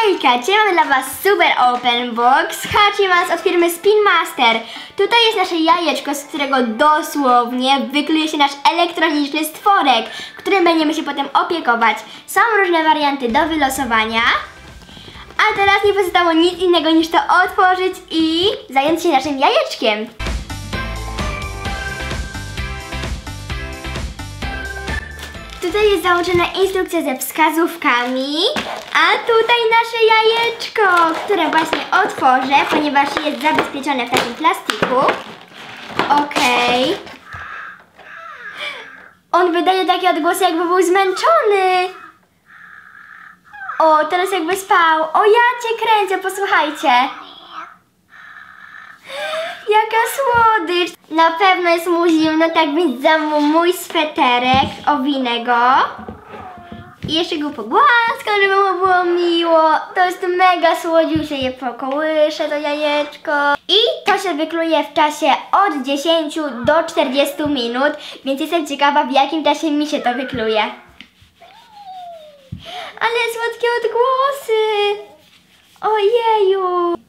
Hejka, dzisiaj mamy dla Was super open box Hachimas od firmy Spin Master. Tutaj jest nasze jajeczko, z którego dosłownie wykluje się nasz elektroniczny stworek, którym będziemy się potem opiekować. Są różne warianty do wylosowania. A teraz nie pozostało nic innego niż to otworzyć i zająć się naszym jajeczkiem. Tutaj jest załączona instrukcja ze wskazówkami, a tutaj nasze jajeczko, które właśnie otworzę, ponieważ jest zabezpieczone w takim plastiku. Okej. On wydaje takie odgłosy, jakby był zmęczony. O, teraz jakby spał. O, ja cię kręcę, posłuchajcie. Jaka słodycz! Na pewno jest mu zimno, tak więc dam mu mój sweterek, owinę go. I jeszcze go pogłaskam, żeby mu było miło. To jest mega słodziusie, je pokołyszę to jajeczko. I to się wykluje w czasie od 10 do 40 minut, więc jestem ciekawa, w jakim czasie mi się to wykluje. Ale słodkie odgłosy! Ojeju!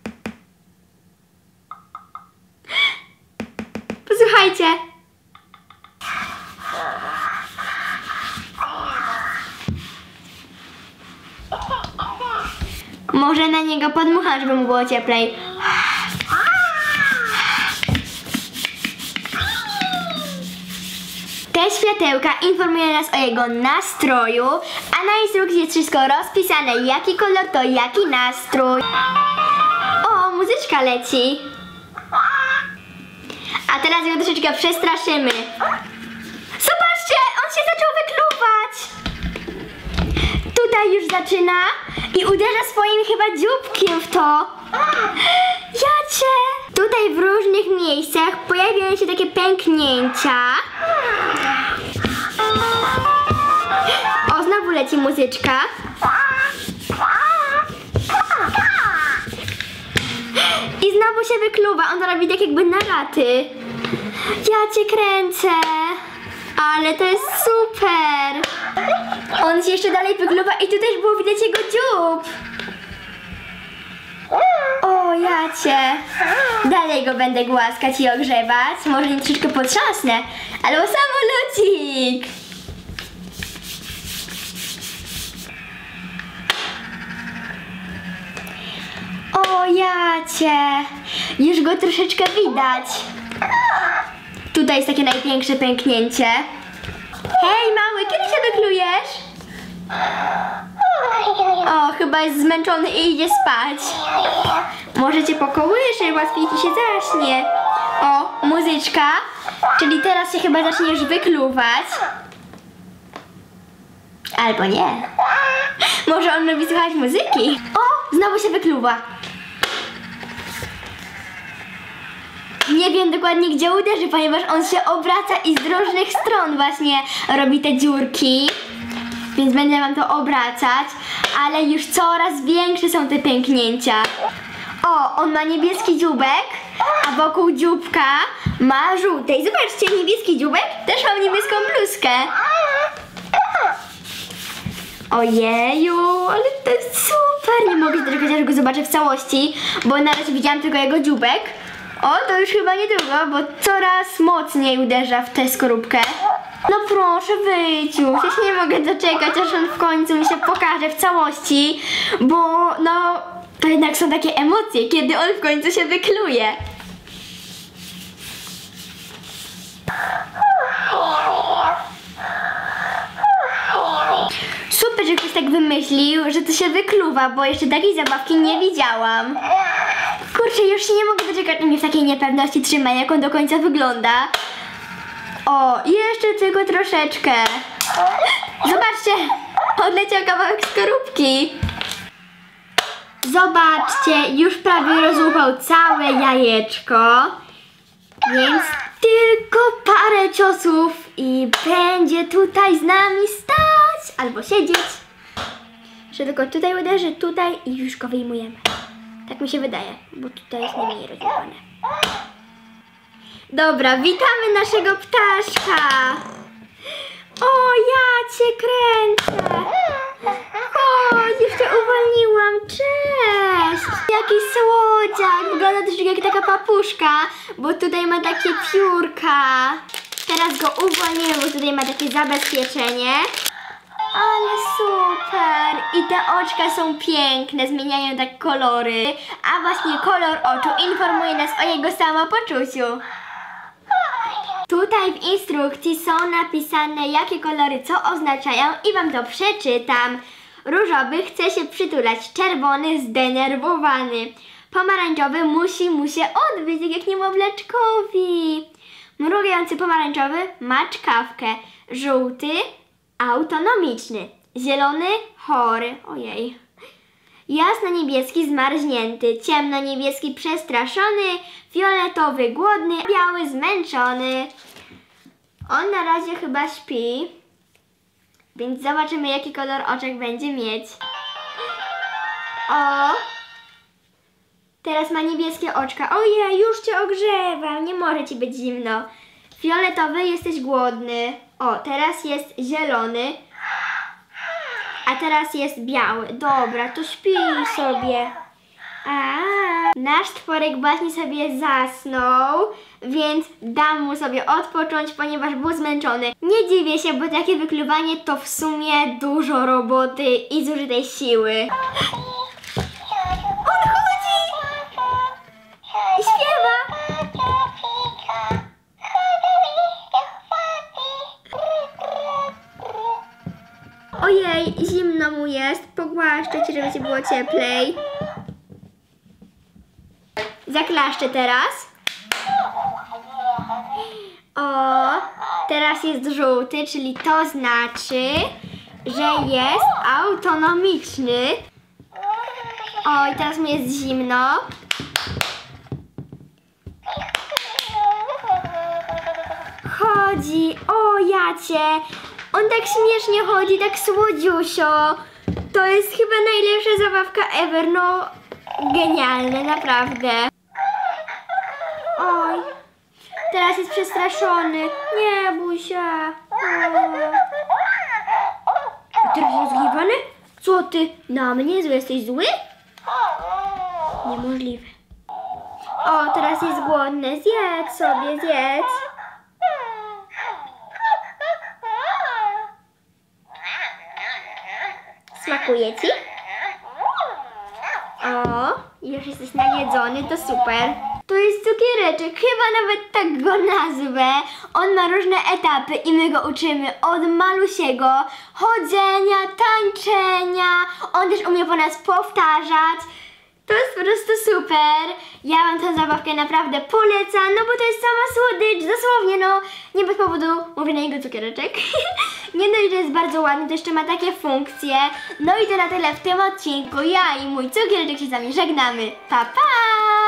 Posłuchajcie. Może na niego podmucham, żeby mu było cieplej. Te światełka informują nas o jego nastroju, a na instrukcji jest wszystko rozpisane, jaki kolor to jaki nastrój. O, muzyczka leci. A teraz go troszeczkę przestraszymy. Zobaczcie, on się zaczął wykluwać. Tutaj już zaczyna i uderza swoim chyba dzióbkiem w to. Jacie! Tutaj w różnych miejscach pojawiają się takie pęknięcia. O, znowu leci muzyczka. I znowu się wykluwa, on to robi tak jakby na raty. Ja cię kręcę. Ale to jest super. On się jeszcze dalej wykluwa i tu też było widać jego dziób. O, ja cię. Dalej go będę głaskać i ogrzewać. Może nie troszeczkę potrząsnę, ale o samolocik. O, jacie! Już go troszeczkę widać. Tutaj jest takie największe pęknięcie. Hej, mały, kiedy się wyklujesz? O, chyba jest zmęczony i idzie spać. Może cię pokołyszę, łatwiej ci się zaśnie. O, muzyczka. Czyli teraz się chyba zaczniesz wykluwać. Albo nie. Może on lubi słuchać muzyki. O, znowu się wykluwa. Nie wiem dokładnie, gdzie uderzy, ponieważ on się obraca i z różnych stron właśnie robi te dziurki. Więc będę wam to obracać, ale już coraz większe są te pęknięcia. O, on ma niebieski dzióbek, a wokół dzióbka ma żółty. I zobaczcie, niebieski dzióbek też ma niebieską bluzkę. Ojeju, ale to jest super. Nie mogę się doczekać, aż go zobaczę w całości, bo na razie widziałam tylko jego dzióbek. O, to już chyba niedługo, bo coraz mocniej uderza w tę skorupkę. No proszę, wyjdź już. Ja się nie mogę doczekać, aż on w końcu mi się pokaże w całości, bo no, to jednak są takie emocje, kiedy on w końcu się wykluje. Super, że ktoś tak wymyślił, że to się wykluwa, bo jeszcze takiej zabawki nie widziałam. Kurczę, już się nie mogę doczekać, mnie w takiej niepewności trzyma, jak on do końca wygląda. O, jeszcze tylko troszeczkę. Zobaczcie, odleciał kawałek skorupki. Zobaczcie, już prawie rozłupał całe jajeczko. Więc tylko parę ciosów i będzie tutaj z nami stać albo siedzieć. Że tylko tutaj uderzy, tutaj i już go wyjmujemy. Tak mi się wydaje, bo tutaj jest najmniej rozłupane. Dobra, witamy naszego ptaszka. O, ja cię kręcę. O, jeszcze uwolniłam, cześć! Jaki słodziak, wygląda też jak taka papuszka, bo tutaj ma takie piórka. Teraz go uwolnimy, bo tutaj ma takie zabezpieczenie. Ale super! I te oczka są piękne, zmieniają tak kolory. A właśnie kolor oczu informuje nas o jego samopoczuciu. Tutaj w instrukcji są napisane, jakie kolory co oznaczają i wam to przeczytam. Różowy chce się przytulać, czerwony zdenerwowany, pomarańczowy musi mu się odbyć, tak jak niemowleczkowi. Mrugający pomarańczowy ma czkawkę, żółty autonomiczny, zielony chory, ojej. Jasno-niebieski zmarznięty, ciemno-niebieski przestraszony, fioletowy głodny, biały zmęczony. On na razie chyba śpi, więc zobaczymy, jaki kolor oczek będzie mieć. O! Teraz ma niebieskie oczka. Ojej, już cię ogrzewam, nie może ci być zimno. Fioletowy, jesteś głodny. O, teraz jest zielony. A teraz jest biały. Dobra, to śpij sobie. Nasz tworek właśnie sobie zasnął, więc dam mu sobie odpocząć, ponieważ był zmęczony. Nie dziwię się, bo takie wykluwanie to w sumie dużo roboty i zużytej siły. On chodzi! I śpiewa! Ojej, zimno mu jest. Pogłaszczę cię, żeby ci było cieplej. Zaklaszczę teraz. O, teraz jest żółty, czyli to znaczy, że jest autonomiczny. Oj, teraz mu jest zimno. Chodzi, o jacie. On tak śmiesznie chodzi, tak słodziusio. To jest chyba najlepsza zabawka ever, no genialne, naprawdę. Oj, teraz jest przestraszony. Nie bój się. A teraz jest zgniewany? Co ty? Na mnie zły? Jesteś zły? Niemożliwe. O, teraz jest głodny. Zjedz sobie, zjedz. Smakuje ci? O, już jesteś najedzony, to super. To jest cukiereczek, chyba nawet tak go nazwę. On ma różne etapy i my go uczymy od malusiego chodzenia, tańczenia. On też umie po nas powtarzać. To jest po prostu super. Ja wam tę zabawkę naprawdę polecam, no bo to jest sama słodycz, dosłownie, no. Nie bez powodu mówię na niego cukiereczek. Nie dość, że jest bardzo ładny, to jeszcze ma takie funkcje. No i to na tyle w tym odcinku. Ja i mój cukiereczek się z wami żegnamy. Pa, pa!